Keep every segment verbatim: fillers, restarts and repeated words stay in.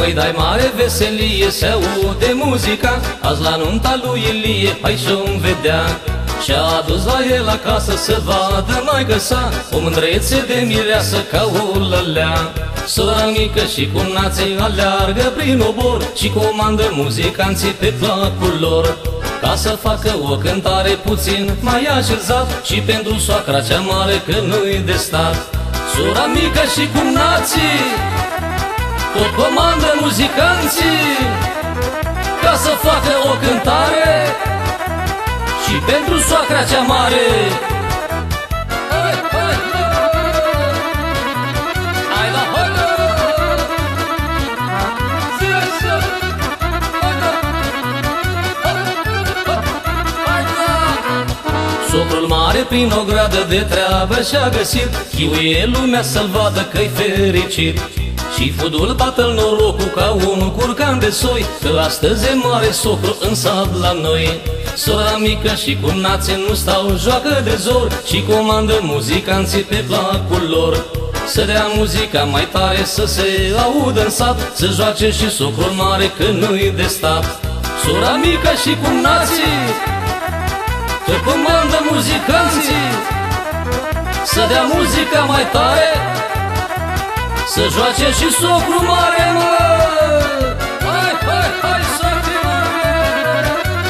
Măi, dai mare veselie, se aude muzica, azi la nunta lui Ilie, hai și-o-mi vedea. Și-a adus la el acasă să vadă maică sa, o mândrețe de mireasă ca o lălea. Sora mică și cumnații aleargă prin obor și comandă muzicanții pe placul lor, ca să facă o cântare puțin mai așezat și pentru soacra cea mare că nu-i de stat. Sora mică și cumnații tot comandă muzicanții, ca să facă o cântare și pentru soacra cea mare. Hai, hai, hai la hai la Socrul mare prin o gradă de treabă și-a găsit, chiuie lumea să-l vadă că-i fericit. Și fudul bată-l norocul ca un curcan de soi, că astăzi e mare socru în sat la noi. Sora mică și cumnații nu stau, joacă de zor și comandă muzicanții pe placul lor, să dea muzica mai tare să se audă în sat, să joace și socrul mare că nu-i de stat. Sora mică și cumnații tot comandă muzicanții, să dea muzica mai tare, să joace și socru mare, mă! Hai, hai, hai, socru mare!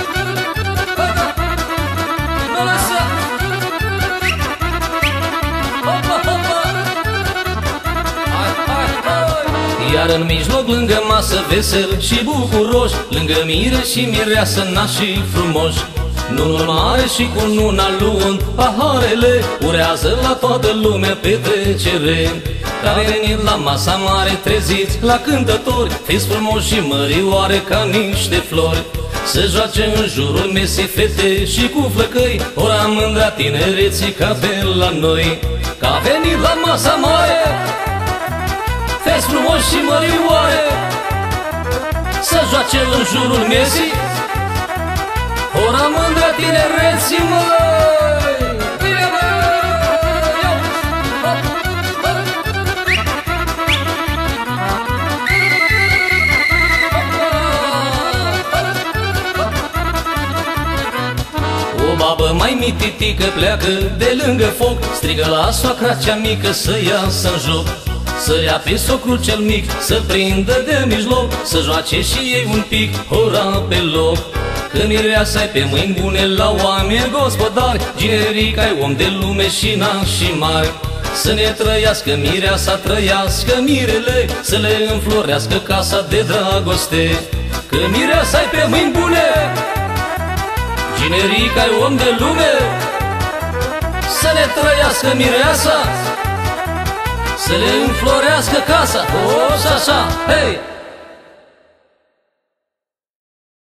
Nu lăsa! Hopa, hopa! Hai, hai, hai! Iar în mijloc, lângă masă, vesel și bucuroși, lângă mire și mireasă, nașii frumoși, nunul mare și cu nuna luând paharele, urează la toată lumea petrecere. Ca venit la masa mare treziți la cântători, fiți frumoși și mărioare ca niște flori, să joace în jurul mesei fete și cu flăcăi, ora mândra tinereții ca pe la noi. Ca venit la masa mare, fiți frumoși și mărioare, să joace în jurul mesei, ora mândra tinereții, măi! Bine, măi! O babă mai mititică pleacă de lângă foc, strigă la soacra cea mică să iasă în joc, să ia pe socrul cel mic, să prindă de mijloc, să joace și ei un pic, ora pe loc. Că mireasa-i pe mâini bune la oameni gospodari, generica-i om de lume și nașii mari, să ne trăiască mireasa, trăiască mirele, să le înflorească casa de dragoste. Că mireasa-i pe mâini bune, generica-i om de lume, să ne trăiască mireasa, să le înflorească casa. O, și așa, hei!